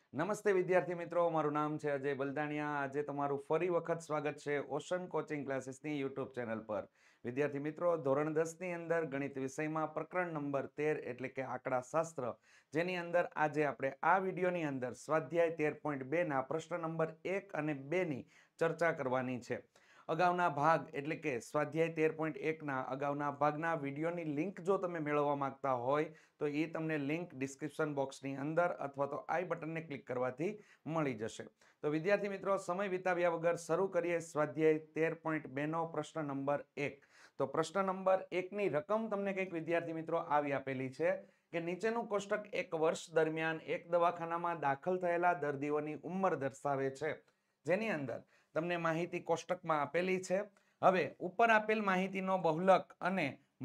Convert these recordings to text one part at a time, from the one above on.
નમસ્તે વિદ્યાર્થી મિત્રો, મારું નામ છે અજય બલદાણિયા। આજે તમારું ફરી વખત સ્વાગત છે ઓશન કોચિંગ ક્લાસીસની યુટ્યુબ ચેનલ પર। વિદ્યાર્થી મિત્રો, ધોરણ 10 ની અંદર ગણિત વિષયમાં પ્રકરણ નંબર 13 એટલે કે આંકડાશાસ્ત્ર, જેની અંદર આજે આપણે આ વિડીયોની અંદર સ્વાધ્યાય 13.2 ના પ્રશ્ન નંબર 1 અને 2 ની ચર્ચા કરવાની છે। અગાઉના ભાગ એટલે કે સ્વાધ્યાય 13.1 ના અગાઉના ભાગના વિડીયોની લિંક જો તમે મેળવવા માંગતા હોય તો એ તમને લિંક ડિસ્ક્રિપ્શન બોક્સની અંદર અથવા તો આઈ બટનને ક્લિક કરવાથી મળી જશે। તો વિદ્યાર્થી મિત્રો, સમય વિતાવ્યા વગર શરૂ કરીએ સ્વાધ્યાય 13.2 નો પ્રશ્ન નંબર 1। તો પ્રશ્ન નંબર 1 ની રકમ તમને કંઈક વિદ્યાર્થી મિત્રો આવી આપેલી છે કે નીચેનું કોષ્ટક એક વર્ષ દરમિયાન એક દવાખાનામાં દાખલ થયેલા દર્દીઓની ઉંમર દર્શાવે છે, જેની અંદર તમને માહિતી કોષ્ટકમાં આપેલી છે। હવે ઉપર આપેલ માહિતીનો બહુલક અને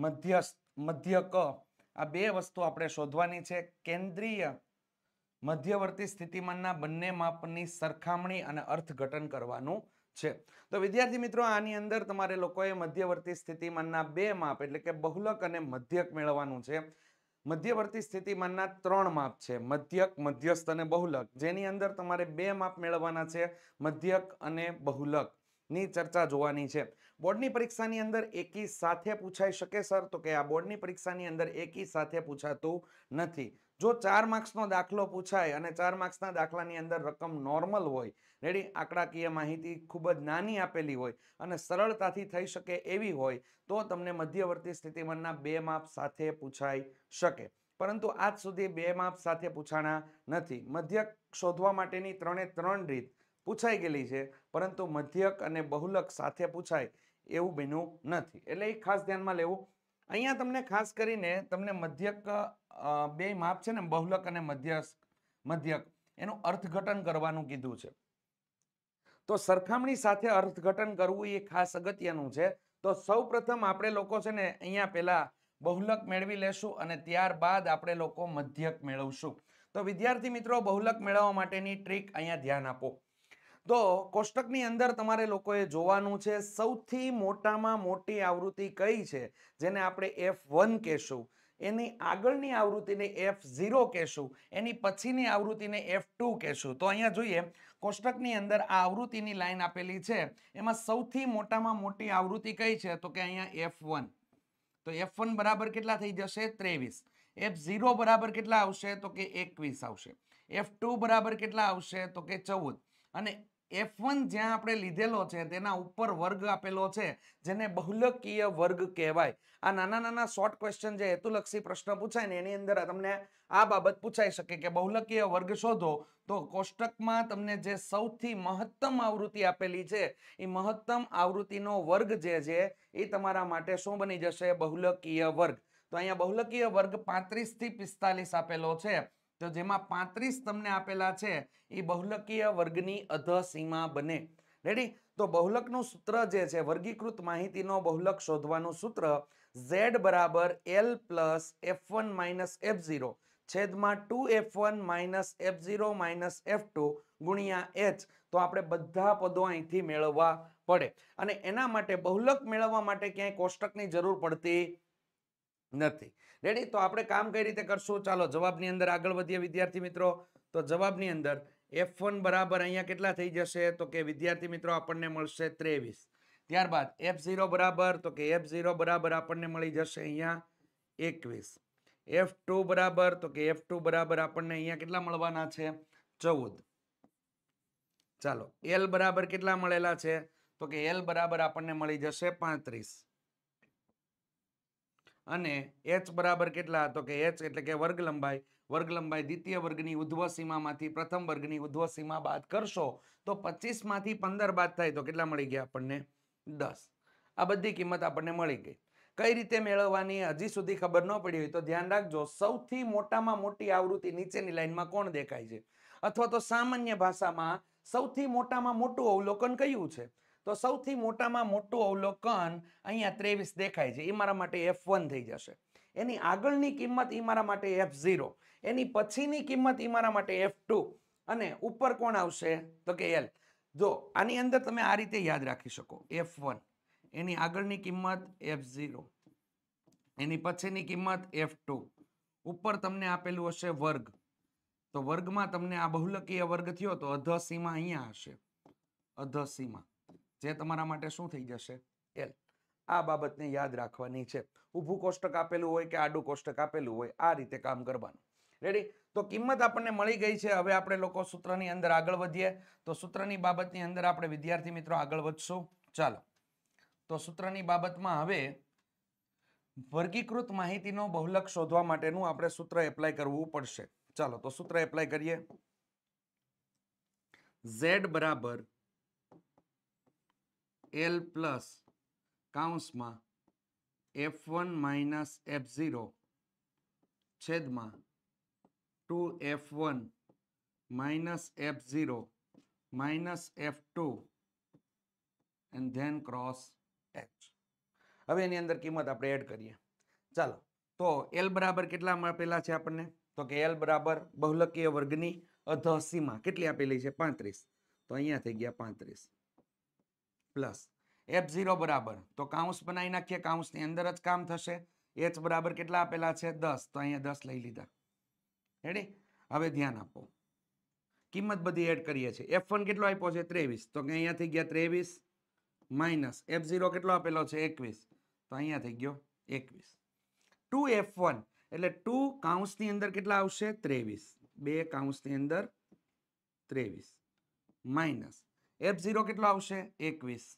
મધ્યક આ બે વસ્તુ આપણે શોધવાની છે। કેન્દ્રીય મધ્યવર્તી સ્થિતિમાનના બંને માપની સરખામણી અને અર્થઘટન કરવાનું છે। તો વિદ્યાર્થી મિત્રો, આની અંદર તમારે લોકોએ મધ્યવર્તી સ્થિતિમાનના બે માપ એટલે કે બહુલક અને મધ્યક મેળવવાનું છે। મધ્યવર્તી સ્થિતિમાનના ત્રણ માપ છે, મધ્યક, મધ્યસ્થ અને બહુલક, જેની અંદર તમારે બે માપ મેળવવાના છે, મધ્યક અને બહુલક ની ચર્ચા જોવાની છે। બોર્ડની પરીક્ષાની અંદર એકી સાથે પૂછાઈ શકે સર, તો કે આ બોર્ડની પરીક્ષાની અંદર એકી સાથે પૂછાતું નથી। જો 4 માર્ક્સનો દાખલો પૂછાય અને 4 માર્ક્સના દાખલાની અંદર રકમ નોર્મલ હોય, રેડી, આંકડાકીય માહિતી ખૂબ જ નાની આપેલી હોય અને સરળતાથી થઈ શકે એવી હોય તો તમને મધ્યવર્તી સ્થિતિમાનના બે માપ સાથે પૂછાઈ શકે, પરંતુ આજ સુધી બે માપ સાથે પૂછાણા નથી। મધ્યક શોધવા માટેની ત્રણે ત્રણ રીત પૂછાઈ ગયેલી છે, પરંતુ મધ્યક અને બહુલક સાથે પૂછાય એવું બન્યું નથી, એટલે એ ખાસ ધ્યાનમાં લેવું। અહીંયા તમને ખાસ કરીને તમને મધ્યક બે માપ છે ને, બહુલક અને મધ્યક, એનું અર્થઘટન કરવાનું કીધું છે। તો સરખામણી સાથે અર્થઘટન કરવું એ ખાસ અગત્યનું છે। તો સૌપ્રથમ આપણે લોકો છે ને અહીંયા પહેલા બહુલક મેળવી લેશું અને ત્યારબાદ આપણે લોકો મધ્યક મેળવશું। તો વિદ્યાર્થી મિત્રો, બહુલક મેળવવા માટેની ટ્રીક અહીંયા ધ્યાન આપો। તો કોષ્ટકની અંદર તમારે લોકોએ જોવાનું છે સૌથી મોટામાં મોટી આવૃત્તિ કઈ છે, જેને આપણે F1 કહેશું, એની આગળની આવૃત્તિને F0 કહેશું, એની પછીની આવૃત્તિને F2 કહેશું। તો અહીંયા જોઈએ કોષ્ટકની અંદર આ આવૃત્તિની લાઈન આપેલી છે, એમાં સૌથી મોટામાં મોટી આવૃત્તિ કઈ છે, તો કે અહીંયા F1। તો F1 બરાબર કેટલા થઈ જશે? 23। F0 બરાબર કેટલા આવશે? તો કે 21 આવશે। F2 બરાબર કેટલા આવશે? તો કે 14। અને F1 જ્યાં આપણે લીધેલો છે તેના ઉપર વર્ગ આપેલો છે, જેને બહુલકીય વર્ગ કહેવાય। આ નાના નાના શોર્ટ ક્વેશ્ચન જે હેતુલક્ષી પ્રશ્ન પૂછાય ને એની અંદર તમને આ બાબત પૂછાઈ શકે કે બહુલકીય વર્ગ શોધો, તો કોષ્ટકમાં તમને જે સૌથી મહત્તમ આવૃત્તિ આપેલી છે એ મહત્તમ આવૃત્તિનો વર્ગ જે છે એ તમારા માટે શું બની જશે? બહુલકીય વર્ગ। તો અહીંયા બહુલકીય વર્ગ 35 થી 45 આપેલો છે, તો જેમાં 35 તમને આપેલા છે એ બહુલકીય વર્ગની અધસીમા બને, રેડી। તો બહુલકનું સૂત્ર જે છે, વર્ગીકૃત માહિતીનો બહુલક શોધવાનું સૂત્ર z બરાબર l plus f1 minus f0 છેદમાં 2f1 minus f0 minus f2 ગુણ્યા h। તો આપણે બધા પદો અહીંથી મેળવવા પડે અને એના માટે બહુલક મેળવવા માટે ક્યાંય કોષ્ટકની જરૂર પડતી નથી, રેડી। તો આપણે કામ કઈ રીતે કરશું? ચાલો જવાબની અંદર આગળ વધીએ વિદ્યાર્થી મિત્રો। તો જવાબની અંદર F1 બરાબર અહીંયા કેટલા થઈ જશે? તો કે વિદ્યાર્થી મિત્રો આપણને મળશે 23। ત્યારબાદ F0 બરાબર, તો કે F0 બરાબર આપણને મળી જશે અહીંયા 21। F2 બરાબર, તો કે F2 બરાબર આપણને અહીંયા કેટલા મળવાના છે? 14। ચાલો L બરાબર કેટલા મળેલા છે? તો કે L બરાબર આપણને મળી જશે 35। અને h બરાબર કેટલા? તો કે h એટલે કે વર્ગ લંબાઈ દ્વિતીય વર્ગની ઉધ્વ સીમામાંથી પ્રથમ વર્ગની ઉધ્વ સીમા બાદ કરશો તો 25 માંથી 15 બાદ થાય તો કેટલા મળી ગયા આપણને? 10। આ બધી કિંમત આપણને મળી ગઈ। કઈ રીતે મેળવવાની હજી સુધી ખબર ન પડી હોય તો ધ્યાન રાખજો, સૌથી મોટામાં મોટી આવૃત્તિ નીચેની લાઈનમાં કોણ દેખાય છે, અથવા તો સામાન્ય ભાષામાં સૌથી મોટામાં મોટું અવલોકન કયું છે? તો સૌથી મોટામાં મોટું અવલોકન અહીંયા 23 દેખાય છે, એ મારા માટે F1 થઈ જશે। એની આગળની કિંમત એ મારા માટે F0, એની પછીની કિંમત એ મારા માટે F2 અને ઉપર કોણ આવશે? તો કે L। જો આની અંદર તમે આ રીતે યાદ રાખી શકો, F1 એની આગળની કિંમત F0, એની પછીની કિંમત F2, ઉપર તમને આપેલું હશે વર્ગ, તો વર્ગમાં તમને આ બહુલકીય વર્ગ થયો તો અધસીમા અહીંયા હશે, અધસીમા, જે તમારા માટે શું થઈ જશે? L. આ બાબતને યાદ રાખવાની છે. ઊભું કોષ્ટક આપેલું હોય કે આડું કોષ્ટક આપેલું હોય, આ રીતે કામ કરવાનું. રેડી? તો કિંમત આપણને મળી ગઈ છે. હવે આપણે લોકો સૂત્રની અંદર આગળ વધીએ. તો સૂત્રની બાબતની અંદર આપણે વિદ્યાર્થી મિત્રો આગળ વધશું. ચાલો, તો સૂત્રની બાબતમાં હવે વર્ગીકૃત માહિતીનો બહુલક શોધવા માટેનું આપણે સૂત્ર એપ્લાય કરવું પડશે. ચાલો, તો સૂત્ર એપ્લાય કરીએ. Z બરાબર L plus કાઉન્સમાં F1 minus F0 છેદમાં 2F1 minus F0 minus F2 and then cross H. હવે એની અંદર કિંમત આપણે એડ કરીએ. ચાલો, તો L બરાબર કેટલા આપેલા છે આપણને? તો કે L બરાબર બહુલકીય વર્ગની અધસીમા કેટલી આપેલી છે? 35. તો અહીંયા થઈ ગયા 35 પ્લસ F0 બરાબર, તો કાઉન્સ બનાવી નાખીએ, કાઉન્સની અંદર જ કામ થશે. H બરાબર કેટલા આપેલા છે? 10. તો અહીંયા 10 લઈ લીધા. રેડી? હવે ધ્યાન આપો, કિંમત બધી એડ કરીએ છીએ. F1 કેટલો આપ્યો છે? 23. તો કે અહીંયા થઈ ગયા 23 માઇનસ F0 કેટલો આપેલો છે? 21. તો અહીંયા થઈ ગયો 21. 2F1 એટલે 2 કાઉન્સની અંદર કેટલા આવશે? 23. 2 કાઉન્સની અંદર 23 માઇનસ F0 કેટલો આવશે? 21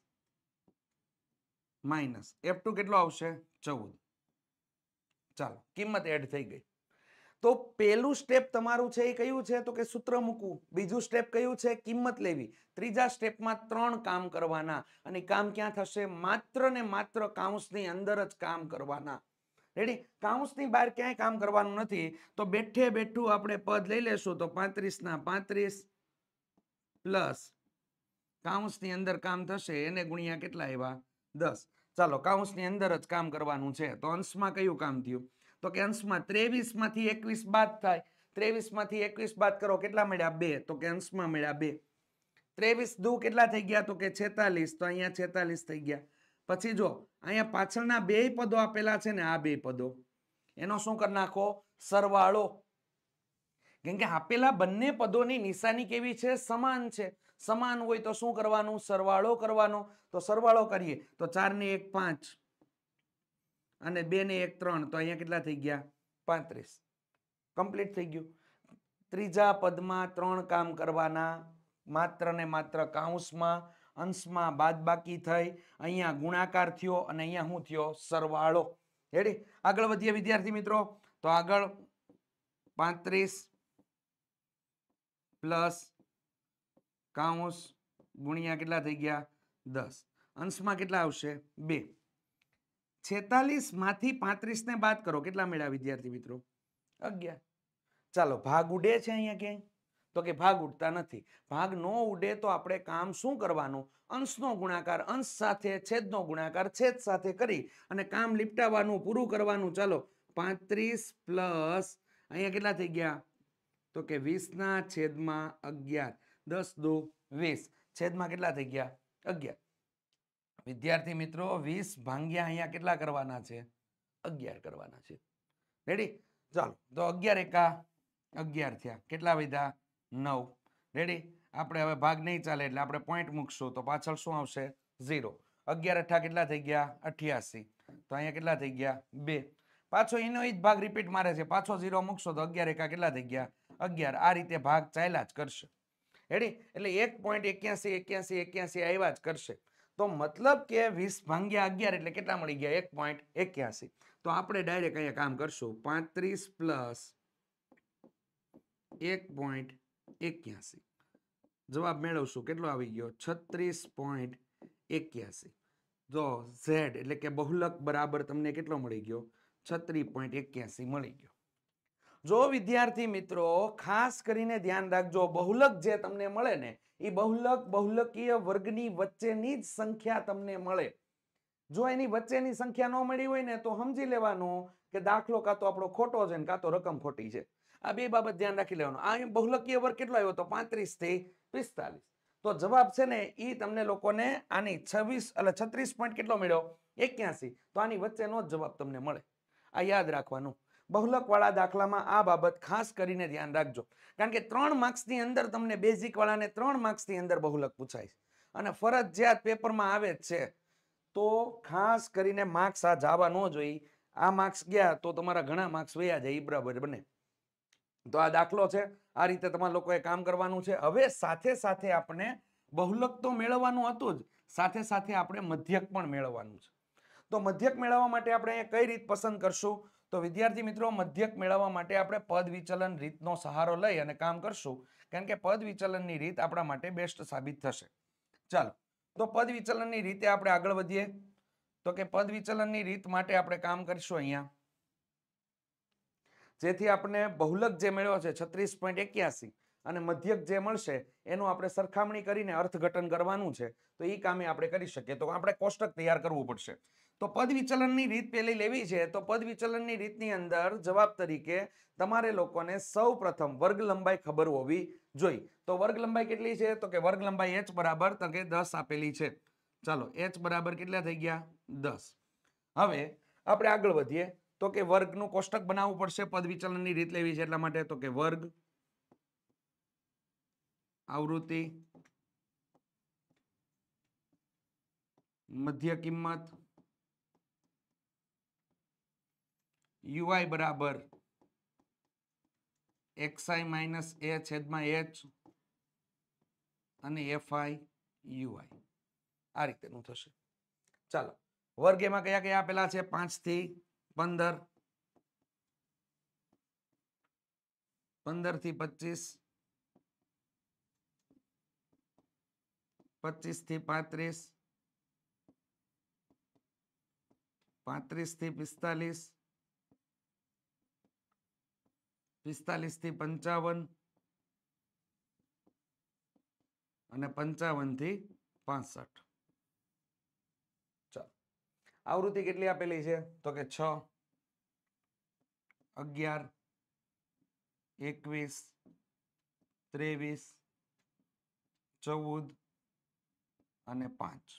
માઇનસ F2 કેટલો આવશે? 14. ચાલો, કિંમત એડ થઈ ગઈ. તો પહેલું સ્ટેપ તમારું છે એ કયું છે? તો કે સૂત્ર મૂકવું. બીજું સ્ટેપ કયું છે? કિંમત લેવી. ત્રીજા સ્ટેપમાં 3 કામ કરવાના, અને કામ ક્યાં થશે? માત્ર ને માત્ર કાઉન્સની અંદર જ કામ કરવાના. રેડી? કાઉન્સની બહાર ક્યાંય કામ કરવાનું નથી. તો બેઠે બેઠું આપણે પદ લઈ લેશું. તો 35 ના 35 પ્લસ કાઉન્સની અંદર કામ થશે એને ગુણ્યા કેટલા આવ્યા? 10. ચાલો, કાઉન્સની અંદર જ કામ કરવાનું છે. તો અંશમાં કયું કામ થયું? તો કે અંશમાં 23 માંથી 21 બાદ થાય. 23 માંથી 21 બાદ કરો, કેટલા મળ્યા? 2. તો કે અંશમાં મળ્યા 2. 23 દુ કેટલા થઈ ગયા? તો કે 46. તો અહીંયા 46 થઈ ગયા. પછી જો અહીંયા પાછળના બે પદો આપેલા છે ને, આ બે પદો, એનો શું કરી નાખો? સરવાળો. કેમ કે આપેલા બંને પદોની નિશાની કેવી છે? સમાન છે. સમાન હોય તો શું કરવાનું? સરવાળો કરવાનો. તો સરવાળો કરીએ તો 4 ને 1 5 અને 2 ને 1 3. તો અહીંયા કેટલા થઈ ગયા? 35. કમ્પ્લીટ થઈ ગયું. ત્રીજા પદમાં 3 કામ કરવાના, માત્ર ને માત્ર કાઉન્સમાં, અંશમાં બાદબાકી થઈ, અહીંયા ગુણાકાર થયો અને અહીંયા શું થયો? સરવાળો. રેડી? આગળ વધીએ વિદ્યાર્થી મિત્રો. તો આગળ 35 પ્લસ કાઉન્સ ગુણ્યા કેટલા થઈ ગયા? 10. અંશમાં કેટલા આવશે? 2. 46 માંથી 35 ને બાદ કરો, કેટલા મળ્યા વિદ્યાર્થી મિત્રો? 11. ચાલો, ભાગ ઉડે છે અહીંયા ક્યાંય? તો કે ભાગ ઉડતા નથી. ભાગ નો ઉડે તો આપણે કામ શું કરવાનું? અંશનો ગુણાકાર અંશ સાથે, છેદનો ગુણાકાર છેદ સાથે કરી અને કામ લીપટાવવાનું, પૂરું કરવાનું. ચાલો, 35 પ્લસ અહીંયા કેટલા થઈ ગયા? તો કે 20 ના છેદમાં 11. 10 દુ 20 છેદમાં કેટલા થઈ ગયા? 11. વિદ્યાર્થી મિત્રો, 20 ભાંગ્યા અહીંયા કેટલા કરવાના છે? 11 કરવાના છે. રેડી? ચાલો, તો 11 એકા 11 થયા. કેટલા વધ્યા? 9. રેડી? આપણે હવે ભાગ નહીં ચાલે એટલે આપણે પોઈન્ટ મૂકશું. તો પાછળ શું આવશે? 0. 11 અઠા કેટલા થઈ ગયા? 88. તો અહીંયા કેટલા થઈ ગયા? 2. પાછો એનો જ ભાગ રિપીટ મારે છે. પાછો 0 મૂકશો તો 11 એકા કેટલા થઈ ગયા? 11. આ રીતે ભાગ ચાલ્યા જ કરશે. રેડી? એટલે 1.81 81 81 આવ્યા જ કરશે. તો મતલબ કે 20 ભાંગ્યા 11 એટલે કેટલા મળી ગયા? 1.81. તો આપણે ડાયરેક્ટ અહીંયા કામ કરશું. 35 પ્લસ 1.81 જવાબ મેળવશું. કેટલો આવી ગયો? 36.81. જો Z એટલે કે બહુલક બરાબર તમને કેટલો મળી ગયો? 36.81 મળી ગયો. જો વિદ્યાર્થી મિત્રો ખાસ કરીને ધ્યાન રાખજો, બહુલક જે તમને મળે ને એ બહુલક બહુલકીય વર્ગની વચ્ચેની જ સંખ્યા તમને મળે. જો એની વચ્ચેની સંખ્યા ન મળી હોય ને તો સમજી લેવાનું કે દાખલો કાં તો આપણો ખોટો છે ને કાં તો રકમ ખોટી છે. આ બે બાબત ધ્યાન રાખી લેવાનું. આ બહુલકીય વર્ગ કેટલો આવ્યો? તો 35 થી 45. તો જવાબ છે ને એ તમને લોકોને આની 26 એટલે 36 પોઈન્ટ કેટલો મળ્યો? 81. તો આની વચ્ચેનો જ જવાબ તમને મળે. આ યાદ રાખવાનું. બહુલક વાળા દાખલામાં આ બાબત ખાસ કરીને ધ્યાન રાખજો, કારણ કે 3 માર્ક્સની અંદર તમને બેઝિક વાળાને 3 માર્ક્સની અંદર બહુલક પૂછાય છે અને ફરજિયાત પેપરમાં આવે જ છે. તો ખાસ કરીને માર્ક્સ આ જવા ન જોઈએ. આ માર્ક્સ ગયા તો તમારા ઘણા માર્ક્સ વયા જાય, બરાબર બને. તો આ દાખલો છે, આ રીતે તમારા લોકોએ કામ કરવાનું છે. હવે સાથે સાથે આપણે બહુલક તો મેળવવાનું હતું જ, સાથે સાથે આપણે મધ્યક પણ મેળવવાનું છે. તો મધ્યક મેળવવા માટે આપણે અહીંયા કઈ રીત પસંદ કરશું? તો વિદ્યાર્થી મિત્રો, મધ્યક મેળવવા માટે આપણે પદ વિચલન રીતનો સહારો લઈ અને કામ કરશું, કારણ કે પદ વિચલનની રીત આપણા માટે બેસ્ટ સાબિત થશે. ચાલો, તો પદ વિચલનની રીતે આપણે આગળ વધીએ. તો કે પદ વિચલનની રીત માટે આપણે કામ કરીશું અહીંયા, જેથી આપણે બહુલક જે મેળવ્યો છે 36.81 અને મધ્યક જે મળશે એનું આપણે સરખામણી કરીને અર્થઘટન કરવાનું છે. તો એ કામે આપણે કરી શકીએ. તો આપણે કોષ્ટક તૈયાર કરવું પડશે. તો પદ વિચલનની રીત પેલી લેવી છે. તો પદ વિચલનની રીતની અંદર જવાબ તરીકે તમારે લોકોને સૌ પ્રથમ વર્ગ લંબાઈ ખબર હોવી જોઈએ. તો વર્ગ લંબાઈ કેટલી છે? તો કે વર્ગ લંબાઈ h બરાબર તો કે 10 આપેલી છે. ચાલો, h બરાબર કેટલા થઈ ગયા? 10. હવે આપણે આગળ વધીએ. તો કે વર્ગનું કોષ્ટક બનાવવું પડશે. પદ વિચલનની રીત લેવી છે એટલા માટે. તો કે વર્ગ આવૃત્તિ મધ્ય કિંમત ui બરાબર xi માઇનસ a છેદમાં h અને fi ui. આ રીતેનું થશે. ચાલો, વર્ગ એમાં કયા કયા આપેલા છે? 5 થી 15, 15 થી 25, 25 થી 35, 35 થી 45, 45 થી 55 અને 55 થી 65. ચાલો, આવૃત્તિ કેટલી આપેલી છે? તો કે 6, 11, 21, 23, 14 અને 5.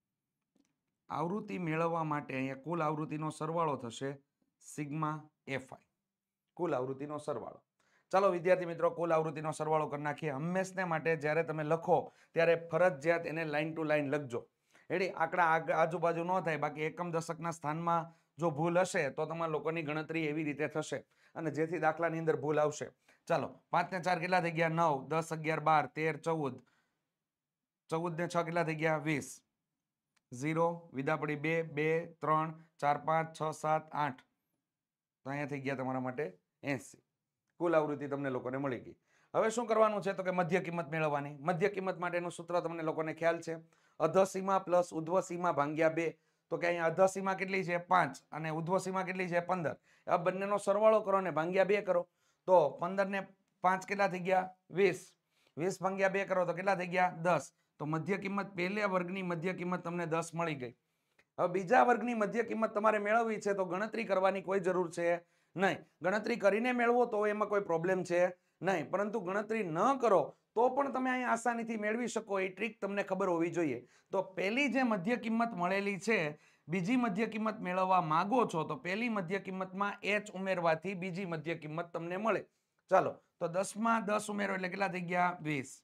આવૃત્તિ મેળવવા માટે અહીંયા કુલ આવૃત્તિનો સરવાળો થશે સિગ્મા fi. કુલ આવૃત્તિનો સરવાળો. ચાલો વિદ્યાર્થી મિત્રો, કુલ આવૃત્તિનો સરવાળો કરી નાખીએ. હંમેશને માટે જ્યારે તમે લખો ત્યારે ફરજિયાત એને લાઈન ટુ લાઈન લખજો. રેડી? આંકડા આજુબાજુ ન થાય, બાકી એકમ દશકના સ્થાનમાં જો ભૂલ હશે તો તમારા લોકોની ગણતરી એવી રીતે થશે અને જેથી દાખલાની અંદર ભૂલ આવશે. ચાલો, 5 ને 4 કેટલા થઈ ગયા? 9, 10, 11, 12, 13, 14, 14 ને 6 કેટલા થઈ ગયા? 20. 0 વિદા પડી 2, 2, 3, 4, 5, 6, 7, 8. તો અહીંયા થઈ ગયા તમારા માટે 80. કુલ આવૃત્તિ તમને લોકોને મળી ગઈ. હવે શું કરવાનું છે? તો કે મધ્ય કિંમત મેળવવાની. મધ્ય કિંમત માટેનું સૂત્ર તમને લોકોને ખ્યાલ છે, અધસીમા પ્લસ ઉધ્વસીમા ભાગ્યા 2. તો કે અહીંયા અધસીમા કેટલી છે? 5 અને ઉધ્વસીમા કેટલી છે? 15. આ બંનેનો સરવાળો કરો અને ભાગ્યા 2 કરો. તો 15 ને 5 કેટલા થઈ ગયા? 20. 20 ભાગ્યા 2 કરો તો કેટલા થઈ ગયા? 10. તો મધ્ય કિંમત, પહેલા વર્ગની મધ્ય કિંમત તમને 10 મળી ગઈ. હવે બીજા વર્ગની મધ્ય કિંમત તમારે મેળવવી છે તો ગણતરી કરવાની કોઈ જરૂર છે નહીં. ગણતરી કરીને મેળવો તો એમાં કોઈ પ્રોબ્લેમ છે નહીં, પરંતુ ગણતરી ન કરો તો પણ તમે અહીં આસાનીથી મેળવી શકો. એ ટ્રીક તમને ખબર હોવી જોઈએ. તો પહેલી જે મધ્ય કિંમત મળેલી છે, બીજી મધ્ય કિંમત મેળવવા માંગો છો તો પહેલી મધ્ય કિંમતમાં h ઉમેરવાથી બીજી મધ્ય કિંમત તમને મળે. ચાલો, તો 10 માં 10 ઉમેરો એટલે કેટલા થઈ ગયા? 20.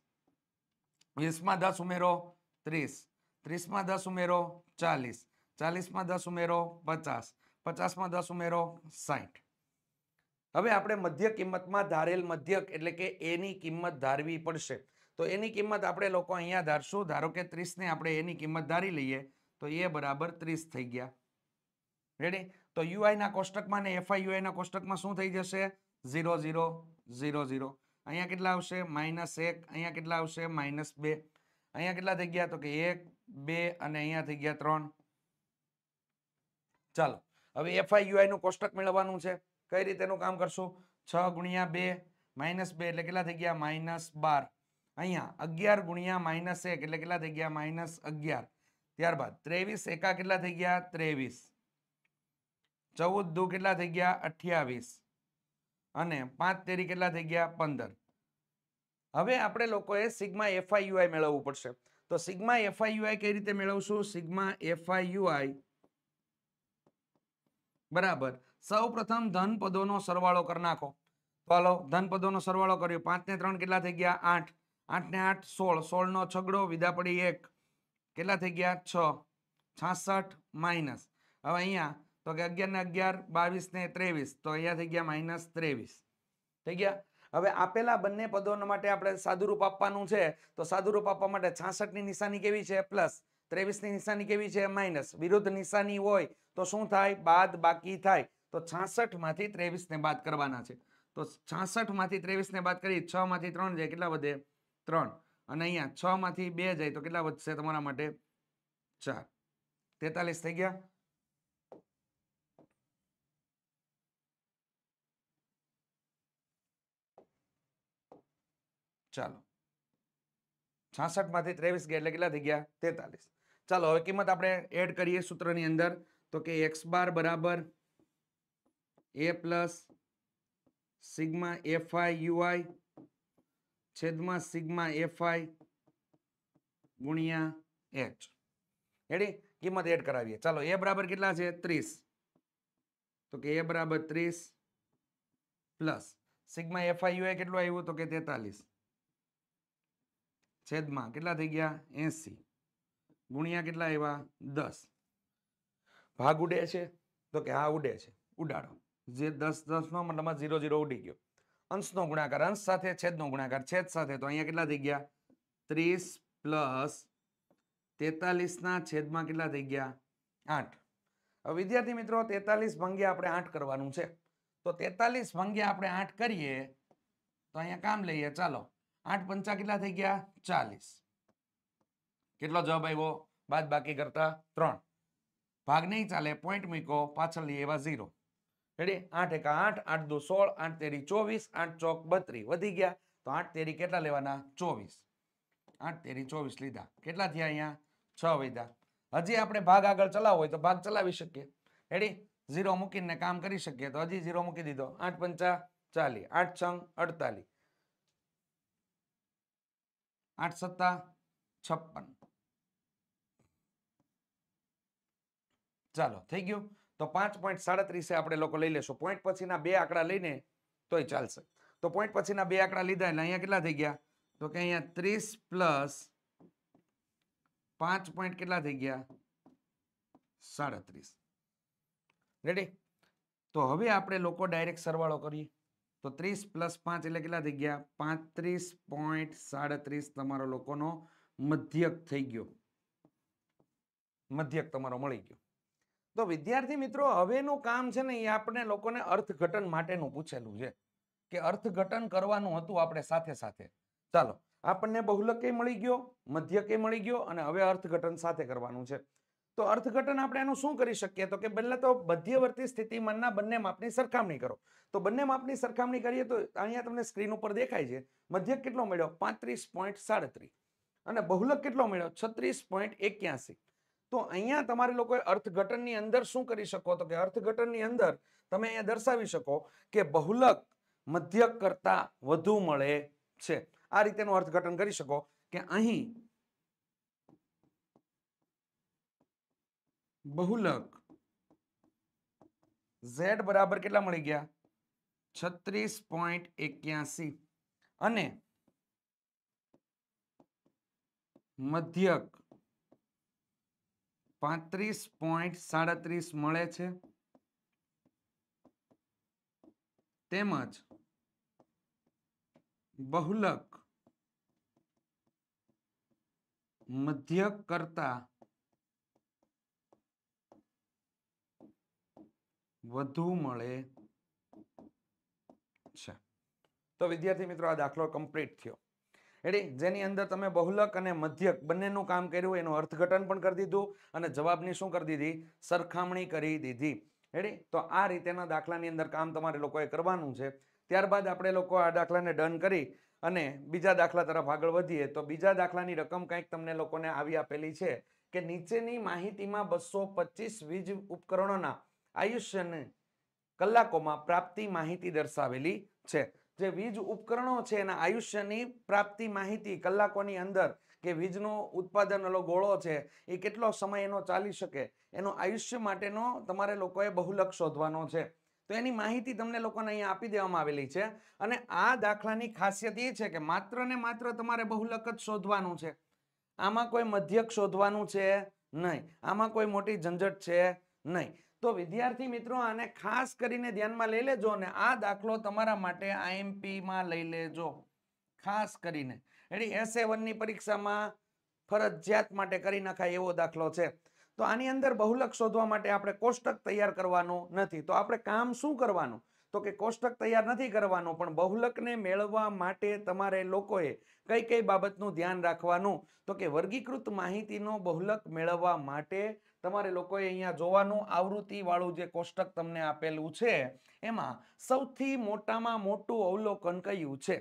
20 માં 10 ઉમેરો 30, 30 માં 10 ઉમેરો 40, 40 માં 10 ઉમેરો 50, 50 માં 10 ઉમેરો 60. હવે આપણે મધ્ય કિંમતમાં ધારેલ મધ્યક એટલે કે એની કિંમત ધારવી પડશે. તો એની કિંમત આપણે લોકો અહીંયા ધારશું. ધારો કે 30 ને આપણે એની કિંમત ધારી લઈએ તો એ બરાબર 30 થઈ ગયા. રેડી? તો ui ના કોષ્ટકમાં ને fi ના કોષ્ટકમાં શું થઈ જશે? 0 0 0 0. અહીંયા કેટલા આવશે? -1. અહીંયા કેટલા આવશે? -2. અહીંયા કેટલા થઈ ગયા? તો કે 1 2 અને અહીંયા થઈ ગયા 3. ચાલો, હવે fi નું કોષ્ટક મેળવવાનું છે. કઈ રીતેનું કામ કરશું? 6 ગુણ્યા 2 -2 એટલે કેટલા થઈ ગયા? -12. અહીંયા 11 ગુણ્યા -1 એટલે કેટલા થઈ ગયા? -11. ત્યારબાદ 23 એકા કેટલા થઈ ગયા? 23. 14 દુ કેટલા થઈ ગયા? 28 અને 5 તેરી કેટલા થઈ ગયા? 15. હવે આપણે લોકોએ સિગ્મા fi મેળવવું પડશે. તો સિગ્મા fi કઈ રીતે મેળવશું? સિગ્મા fi બરાબર સૌ પ્રથમ ધન પદોનો સરવાળો કરી નાખો. તો હાલો ધન પદોનો સરવાળો કર્યો. 5 ને 3 કેટલા થઈ ગયા? 8. 8 ને 8 16. 16 નો છગડો વિદા પડી 1. કેટલા થઈ ગયા? 6. 66 માઇનસ. હવે અહીંયા તો કે 11 ને 11 22 ને 23 તો અહીંયા થઈ ગયા -23 થઈ ગયા. હવે આપેલા બંને પદો માટે આપણે સાદુરૂપ આપવાનું છે. તો સાદુરૂપ આપવા માટે 66 ની નિશાની કેવી છે? પ્લસ. 23 ની નિશાની કેવી છે? માઇનસ. વિરુદ્ધ નિશાની હોય તો શું થાય? બાદ બાકી થાય. તો 66 માંથી 23 ને બાદ કરવાના છે. તો 66 માંથી 23 ને બાદ કરી 6 માંથી 3 જાય કેટલા વધે? 3. અને અહીંયા 6 માંથી 2 જાય તો કેટલા વધશે તમારા માટે? 4. 43 થઈ ગયા. ચાલો 66 માંથી 23 ગયા એટલે કેટલા થઈ ગયા? 43. ચાલો હવે કિંમત આપણે એડ કરીએ સૂત્રની અંદર. તો કે x બાર બરાબર a plus sigma fi ui છેદમાં સિગ્મા fi ગુણ્યા h. રેડી? કિંમત એડ કરાવીએ. ચાલો a બરાબર કેટલા છે? 30. તો કે a બરાબર 30 પ્લસ સિગ્મા fi ui કેટલું આવ્યું? તો કે 43 છેદમાં કેટલા થઈ ગયા? 80 ગુણ્યા કેટલા આવ્યા? 10. ભાગ ઉડે છે? તો કે હા ઉડે છે. ઉડાડો. જે 10 10 નો મતલબમાં 0 0 ઉડી ગયો. અંશનો ગુણાકાર અંશ સાથે, છેદનો ગુણાકાર છેદ સાથે. તો અહીંયા કેટલા થઈ ગયા? 30 પ્લસ 43 ના છેદમાં કેટલા થઈ ગયા? 8. હવે વિદ્યાર્થી મિત્રો 43 ભાગ્યા આપણે 8 કરવાનું છે. તો 43 ભાગ્યા આપણે 8 કરીએ તો અહીંયા કામ લઈએ. ચાલો 8 પંચા કેટલા થઈ ગયા? 40. કેટલો જવાબ આવ્યો? બાદ બાકી કરતા 3. ભાગ નહીં ચાલે, પોઈન્ટ મૂકો, પાછળ લઈએ એવા 0. રેડી? 8 એકા 8, 8 દુ 16, 8 તેરી 24, 8 ચોક 32 વધી ગયા. તો 8 તેરી કેટલા લેવાના? 24. 8 તેરી 24 લીધા. કેટલા થયા? અહીંયા 6 વધ્યા. હજી આપણે ભાગ આગળ ચલાવવો હોય તો ભાગ ચલાવી શકીએ. રેડી? 0 મૂકીને કામ કરી શકીએ. તો હજી 0 મૂકી દીધો. 8 પંચા 40, 8 છંગ 48, 8 સત્તા 56. ચાલો થઈ ગયું. તો 5.37 આપણે લોકો લઈ લેશું. પોઈન્ટ પછીના બે આંકડા લઈને તોય ચાલશે. તો પોઈન્ટ પછીના બે આંકડા લીધા એટલે અહીંયા કેટલા થઈ ગયા? તો કે અહીંયા 30 પ્લસ 5 પોઈન્ટ કેટલા થઈ ગયા? 37. રેડી? તો હવે આપણે લોકો ડાયરેક્ટ સરવાળો કરીએ. તો 30 પ્લસ 5 એટલે કેટલા થઈ ગયા? 35.37 તમારો લોકોનો મધ્યક થઈ ગયો. મધ્યક તમારો મળી ગયો. તો વિદ્યાર્થી મિત્રો હવેનું કામ છે ને એ આપણે લોકોને અર્થઘટન માટેનું પૂછેલું છે કે અર્થઘટન કરવાનું હતું આપણે સાથે સાથે. ચાલો આપણને બહુલક મળી ગયો, મધ્યક મળી ગયો અને હવે અર્થઘટન સાથે કરવાનું છે. તો અર્થઘટન આપણે એનું શું કરી શકીએ? તો કે પહેલા તો મધ્યવર્તી સ્થિતિમાનના બંને માપની સરખામણી કરો. તો બંને માપની સરખામણી કરીએ તો અહીંયા તમને સ્ક્રીન ઉપર દેખાય છે. મધ્યક કેટલો મળ્યો? 35.37 અને બહુલક કેટલો મળ્યો? 36.81. તો અહીંયા તમારે લોકોએ અર્થઘટનની અંદર શું કરી શકો? તો કે અર્થઘટનની અંદર તમે અહીંયા દર્શાવી શકો કે બહુલક મધ્યક કરતા વધુ મળે છે. આ રીતેનું અર્થઘટન કરી શકો કે અહીં બહુલક z બરાબર કેટલા મળી ગયા? 36.81 અને મધ્યક 35.37 મળે છે. તેમજ બહુલક મધ્યક કરતા વધુ મળે છે. તો વિદ્યાર્થી મિત્રો આ દાખલો કમ્પ્લીટ થયો. રેડી? જેની અંદર તમે બહુલક અને મધ્યક બંનેનું કામ કર્યું, એનું અર્થઘટન પણ કરી દીધું અને જવાબની શું કરી દીધી? સરખામણી કરી દીધી. રેડી? તો આ રીતેના દાખલાની અંદર કામ તમારે લોકોએ કરવાનું છે. ત્યારબાદ આપણે લોકો આ દાખલાને ડન કરી અને બીજા દાખલા તરફ આગળ વધીએ. તો બીજા દાખલાની રકમ કંઈક તમને લોકોને આવી આપેલી છે કે નીચેની માહિતીમાં 225 વીજ ઉપકરણોના આયુષ્યને કલાકોમાં પ્રાપ્તિ માહિતી દર્શાવેલી છે. જે વીજ ઉપકરણો છે એના આયુષ્યની પ્રાપ્તિ માહિતી કલાકોની અંદર કે વીજનો ઉત્પાદન ગોળો છે એ કેટલો સમય એનો ચાલી શકે એનો આયુષ્ય માટેનો તમારે લોકોએ બહુલક શોધવાનો છે. તો એની માહિતી તમને લોકોને અહીંયા આપી દેવામાં આવેલી છે અને આ દાખલાની ખાસિયત એ છે કે માત્ર ને માત્ર તમારે બહુલક જ શોધવાનું છે. આમાં કોઈ મધ્યક શોધવાનું છે નહીં, આમાં કોઈ મોટી ઝંઝટ છે નહીં. તો વિદ્યાર્થી મિત્રો આને ખાસ કરીને ધ્યાનમાં લઈ લેજો અને આ દાખલો તમારા માટે IMP માં લઈ લેજો ખાસ કરીને. SA1 ની પરીક્ષામાં ફરજિયાત માટે કરી નખાય એવો દાખલો છે. તો આની અંદર બહુલક શોધવા માટે આપણે કોષ્ટક તૈયાર કરવાનું નથી. તો આપણે કામ શું કરવાનું? તો કે કોષ્ટક તૈયાર નથી કરવાનું, પણ બહુલકને મેળવવા માટે તમારે લોકોએ કઈ કઈ બાબતનું ધ્યાન રાખવાનું? તો કે વર્ગીકૃત માહિતીનો બહુલક મેળવવા માટે તમારે લોકોએ અહીંયા જોવાનું આવૃત્તિ વાળું જે કોષ્ટક તમને આપેલું છે એમાં સૌથી મોટામાં મોટું અવલોકન કયું છે.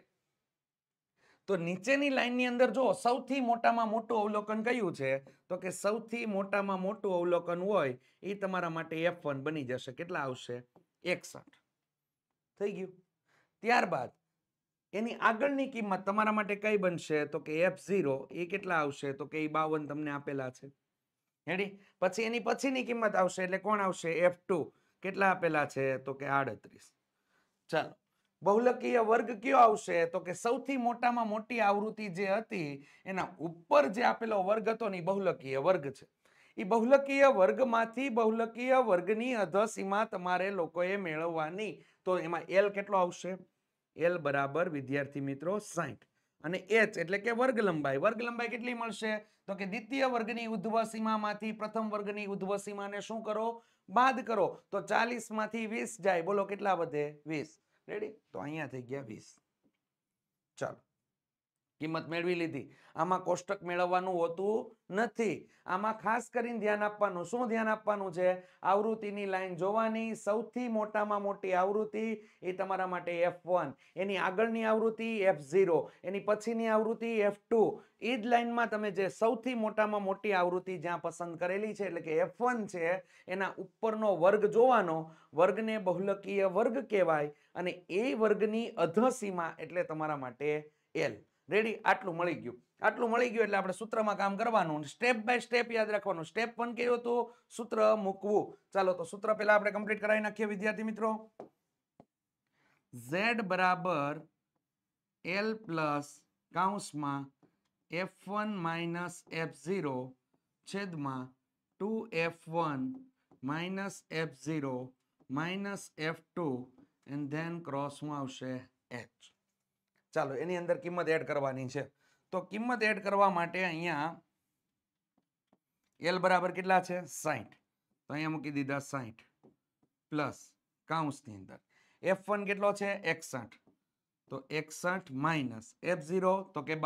તો નીચેની લાઈનની અંદર જો સૌથી મોટામાં મોટું અવલોકન કયું છે તો કે સૌથી મોટામાં મોટું અવલોકન હોય એ તમારા માટે F1 બની જશે. કેટલા આવશે? 61. થઈ ગયું. ત્યારબાદ એની આગળની કિંમત તમારા માટે કઈ બનશે તો કે F0 એ કેટલા આવશે તો કે 52 તમને આપેલા છે. રેડી? પછી એની પછીની કિંમત આવશે એટલે કોણ આવશે? F2 કેટલા આપેલા છે તો કે 38. ચાલો બહુલકીય વર્ગ કયો આવશે તો કે સૌથી મોટામાં મોટી આવૃત્તિ જે હતી એના ઉપર જે આપેલો વર્ગ હતો ને બહુલકીય વર્ગ છે. એ બહુલકીય વર્ગમાંથી બહુલકીય વર્ગની અધસીમા તમારે લોકોએ મેળવવાની. તો એમાં L કેટલો આવશે? L બરાબર વિદ્યાર્થી મિત્રો 60 અને H એટલે કે વર્ગ લંબાઈ. વર્ગ લંબાઈ કેટલી મળશે તો કે દ્વિતીય વર્ગની ઉધ્વ સીમામાંથી પ્રથમ વર્ગની ઉધ્વ સીમાને શું કરો? બાદ કરો. તો 40 માંથી 20 જાય. બોલો કેટલા વધે? 20. રેડી? તો અહીંયા થઈ ગયા 20. ચાલો કિંમત મેળવી લીધી. આમાં કોષ્ટક મેળવવાનું હોતું નથી. આમાં ખાસ કરીને ધ્યાન આપવાનું. શું ધ્યાન આપવાનું છે? આવૃત્તિની લાઈન જોવાની. સૌથી મોટામાં મોટી આવૃત્તિ એ તમારા માટે F1, એની આગળની આવૃત્તિ F0, એની પછીની આવૃત્તિ F2. એ જ લાઈનમાં તમે જે સૌથી મોટામાં મોટી આવૃત્તિ જ્યાં પસંદ કરેલી છે એટલે કે F1 છે એના ઉપરનો વર્ગ જોવાનો. વર્ગને બહુલકીય વર્ગ કહેવાય અને એ વર્ગની અધસીમા એટલે તમારા માટે L. રેડી? આટલું મળી ગયું. આટલું મળી ગયું એટલે આપણે સૂત્રમાં કામ કરવાનું. સ્ટેપ બાય સ્ટેપ યાદ રાખવાનું. સ્ટેપ 1 કયું હતું? સૂત્ર મૂકવું. ચાલો તો સૂત્ર પહેલા આપણે કમ્પ્લીટ કરાવી નાખીએ વિદ્યાર્થી મિત્રો. Z બરાબર L પ્લસ કૌંસમાં F1 માઇનસ F0 છેદમાં 2F1 minus F0 minus F2 and then cross શું આવશે? H. ચાલો એની અંદર કિંમત એડ કરવાની છે. તો કિંમત એડ કરવા માટે અહીંયા L બરાબર કેટલા છે? 60. તો અહીંયા મૂકી દીધા 60 પ્લસ કૌંસની અંદર F1 કેટલો છે? 61. તો 61 માઇનસ F0 તો કે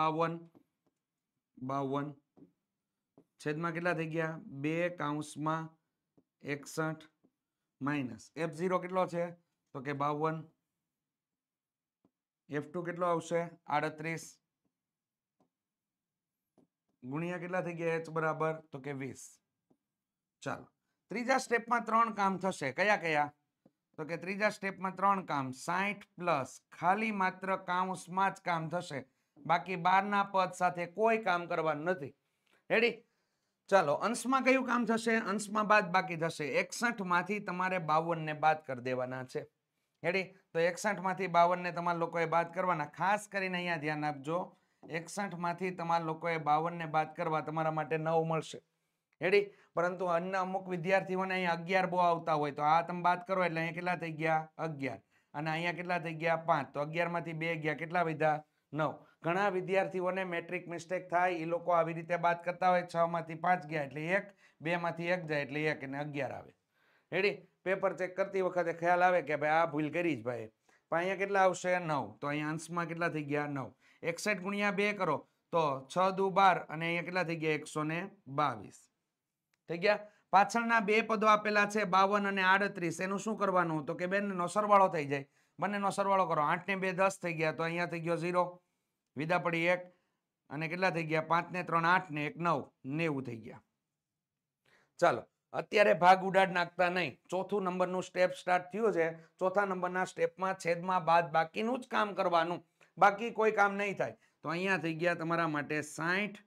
52 છેદમાં કેટલા થઈ ગયા? 2 કૌંસમાં 61 માઇનસ F0 કેટલો છે તો કે 52. F2 કેટલો આવશે? 38 ગુણ્યા કેટલા થઈ ગયા? H બરાબર તો કે 20. ચાલો ત્રીજા સ્ટેપમાં 3 કામ થશે. કયા કયા? તો કે ત્રીજા સ્ટેપમાં 3 કામ. 60 પ્લસ ખાલી માત્ર કૌંસમાં જ કામ થશે. બાકી બહારના પદ સાથે કોઈ કામ કરવાનું નથી. રેડી? ચાલો અંશમાં કયું કામ થશે? અંશમાં બાદ બાકી થશે. 61 માંથી તમારે 52 ને બાદ કરી દેવાના છે. રેડી? તો 61 માંથી 52 ને તમારા લોકોએ બાદ કરવાના. ખાસ કરીને અહીંયા ધ્યાન આપજો. 61 માંથી તમારા લોકોએ 52 ને બાદ કરવા તમારા માટે 9 મળશે. રેડી? પરંતુ અન્ય અમુક વિદ્યાર્થીઓને અહીંયા 11 બહુ આવતા હોય તો આ તમે બાદ કરો એટલે અહીંયા કેટલા થઈ ગયા? 11 અને અહીંયા કેટલા થઈ ગયા? 5. તો 11 માંથી 2 ગયા કેટલા વધ્યા? 9. ઘણા વિદ્યાર્થીઓને મેટ્રિક મિસ્ટેક થાય. એ લોકો આવી રીતે બાદ કરતા હોય. 6 માંથી 5 ગયા એટલે 1, 2 માંથી 1 જાય એટલે 1 અને 11 આવે. રેડી? પેપર ચેક કરતી વખતે ખ્યાલ આવે કે ભાઈ આ ભૂલ કરી જ ભાઈ. પણ અહીંયા કેટલા આવશે? 9. તો અહીંયા અંશમાં કેટલા થઈ ગયા? 9. 61 ગુણ્યા 2 કરો તો 6 દુ 12 અને અહીંયા કેટલા થઈ ગયા? 122 થઈ ગયા. પાછળના બે પદો આપેલા છે 52 અને 38. એનું શું કરવાનું? તો કે બંનેનો સરવાળો થઈ જાય. બંનેનો સરવાળો કરો. 8 ને 2 10 થઈ ગયા. તો અહીંયા થઈ ગયો 0. વિદા પડી 1 અને કેટલા થઈ ગયા? 5 ને 3 8 ને 1 9 90 થઈ ગયા. ચાલો અત્યારે ભાગ ઉડાડ નાખતા નહીં. ચોથું નંબરનું સ્ટેપ સ્ટાર્ટ થયું છે. ચોથા નંબરના સ્ટેપમાં છેદમાં બાદ બાકીનું જ કામ કરવાનું. બાકી કોઈ કામ નહીં થાય. તો અહીંયા થઈ ગયા તમારા માટે 60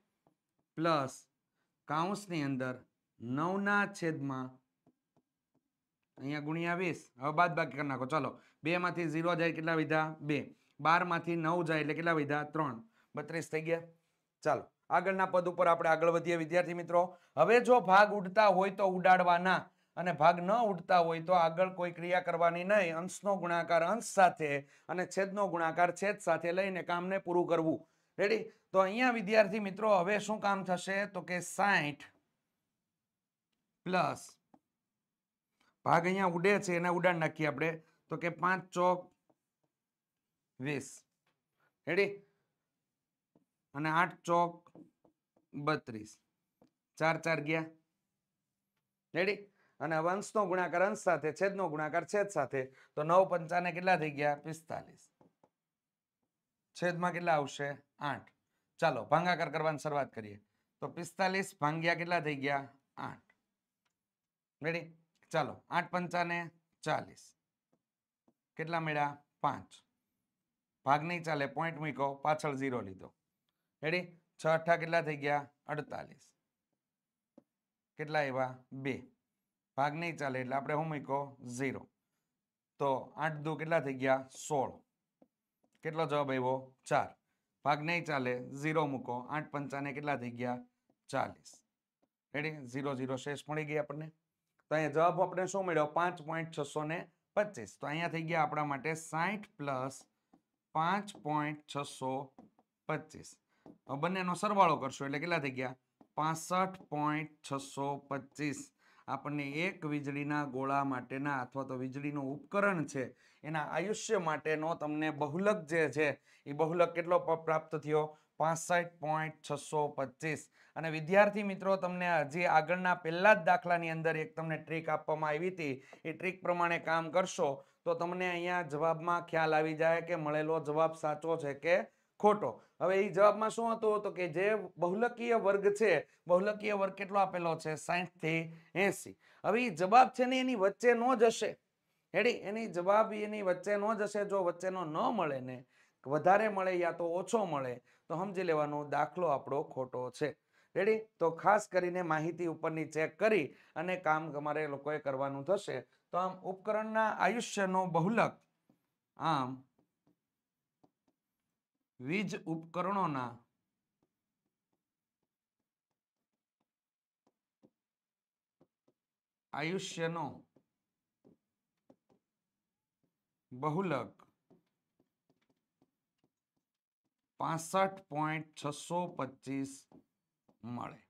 પ્લસ કૌંસની અંદર 9 ના છેદમાં અહીંયા ગુણ્યા 20. હવે બાદ બાકી કરી નાખો. ચલો 2 માંથી 0 જાય કેટલા વધ્યા 2. 12 માંથી 9 જાય એટલે કેટલા વધ્યા 3. 32 થઈ ગયા. ચાલો આગળના પદ ઉપર આપણે આગળ વધીએ વિદ્યાર્થી મિત્રો. હવે જો ભાગ ઉડતા હોય તો ઉડાડવાના અને ભાગ ન ઉડતા હોય તો આગળ કોઈ ક્રિયા કરવાની નહીં. અંશનો ગુણાકાર અંશ સાથે અને છેદનો ગુણાકાર છેદ સાથે લઈને કામને પૂરું કરવું. રેડી? તો અહીંયા વિદ્યાર્થી મિત્રો હવે શું કામ થશે તો કે 60 પ્લસ ભાગ અહીંયા ઉડે છે એને ઉડાડ નાખીએ આપણે તો કે 5 ચોક 20. રેડી? અને 8 ચોક 32. 4 4 ગયા. રેડી? અને અંશનો ગુણાકાર અંશ સાથે છેદનો ગુણાકાર છેદ સાથે તો 9 પંચાને કેટલા થઈ ગયા 45. છેદમાં કેટલા આવશે 8. ચાલો ભાગાકાર કરવાની શરૂઆત કરીએ તો 45 ભાગ્યા કેટલા થઈ ગયા 8. રેડી? ચાલો 8 પંચાને 40. કેટલા મળ્યા 5. ભાગ નહીં ચાલે પોઈન્ટ મૂક્યો પાછળ 0 લીધો. રેડી? 6 8 કેટલા થઈ ગયા 48. કેટલા આવ્યા 2. ભાગ નહીં ચાલે એટલે આપણે શું મૂક્યો 0. તો 8 દુ કેટલા થઈ ગયા 16. કેટલો જવાબ આવ્યો 4. ભાગ નહીં ચાલે 0 મૂકો 8 પંચાને કેટલા થઈ ગયા 40. રેડી? 0 0 શેષ મળી ગઈ આપણને. તો અહીંયા જવાબ આપણે શું મળ્યો 5.625. તો અહીંયા થઈ ગયા આપણા માટે 60 પ્લસ 5.625. બંનેનો સરવાળો કરશો એટલે કેટલા થઈ ગયા 65.625. આપણને એક વીજળીના ગોળા માટેના અથવા તો વીજળીનું ઉપકરણ છે એના આયુષ્ય માટેનો તમને બહુલક જે છે એ બહુલક કેટલો પ્રાપ્ત થયો 65.625. અને વિદ્યાર્થી મિત્રો તમને હજી આગળના પહેલા જ દાખલાની અંદર એક તમને ટ્રીક આપવામાં આવી હતી. એ ટ્રીક પ્રમાણે કામ કરશો તો તમને અહીંયા જવાબમાં ખ્યાલ આવી જાય કે મળેલો જવાબ સાચો છે કે ખોટો. હવે એ જવાબમાં શું હતું તો કે જે બહુલકીય વર્ગ છે બહુલકીય વર્ગ કેટલો આપેલો છે 60 થી 80. હવે એ જવાબ છે ને એની વચ્ચે નો જશે. રેડી? એની જવાબ એની વચ્ચે નો જશે. જો વચ્ચેનો ન મળે ને વધારે મળે યા તો ઓછો મળે તો સમજી લેવાનું દાખલો આપણો ખોટો છે. રેડી? તો ખાસ કરીને માહિતી ઉપરની ચેક કરી અને કામ તમારે લોકોએ કરવાનું થશે. તો આમ ઉપકરણના આયુષ્યનો બહુલક આમ વીજ ઉપકરણોના આયુષ્યનો બહુલક 65.625 મળે.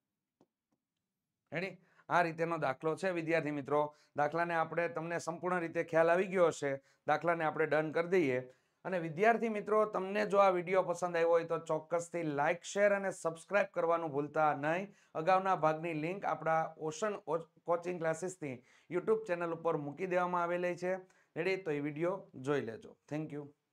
રેડી? આ રીતેનો દાખલો છે વિદ્યાર્થી મિત્રો. દાખલાને આપણે તમને સંપૂર્ણ રીતે ખ્યાલ આવી ગયો હશે. દાખલાને આપણે ડન કરી દઈએ. અને વિદ્યાર્થી મિત્રો તમને જો આ વિડીયો પસંદ આવ્યો હોય તો ચોક્કસથી લાઇક શેર અને સબસ્ક્રાઇબ કરવાનું ભૂલતા નહીં. અગાઉના ભાગની લિંક આપણા ઓશન કોચિંગ ક્લાસીસની યુટ્યુબ ચેનલ ઉપર મૂકી દેવામાં આવેલી છે. રેડી? તો એ વિડીયો જોઈ લેજો. Thank you.